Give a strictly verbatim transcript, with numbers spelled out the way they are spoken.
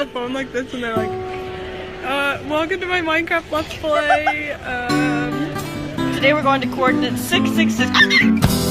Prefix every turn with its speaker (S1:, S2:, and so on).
S1: the phone like this and they're like, uh, welcome to my Minecraft Let's Play. Um,
S2: Today we're going to coordinate six six six.